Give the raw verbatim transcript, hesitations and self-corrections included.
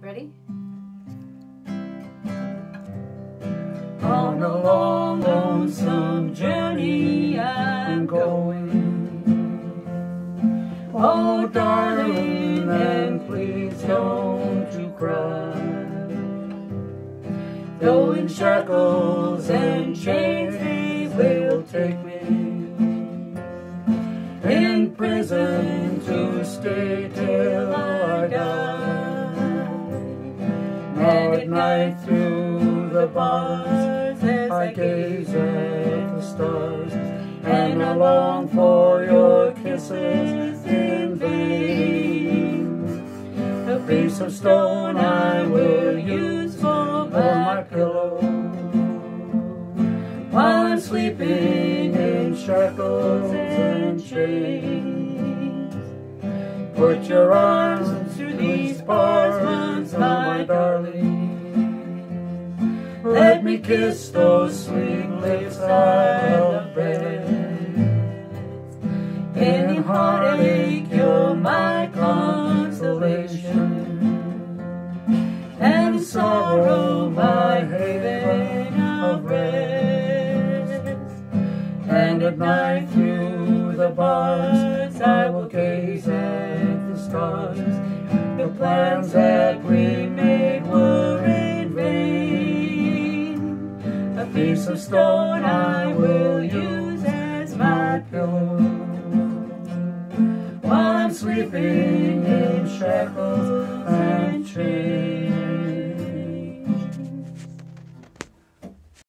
Ready? On a long, lonesome journey I'm going. Oh, darling, and please don't you cry. Though in shackles and chains they will take me, in prison to stay till I die. Now at night through the bars I gaze at the stars, and I long for your kisses in vain. A piece of stone I will use for my pillow while I'm sleeping in shackles and chains. Put your arms through these bars once, my darling. Let me kiss those sweet lips I love best. In heartache you're my consolation, and sorrow my haven of rest. And at night through the bars I will gaze at the stars. The plans that we made were in vain. A piece of stone I will use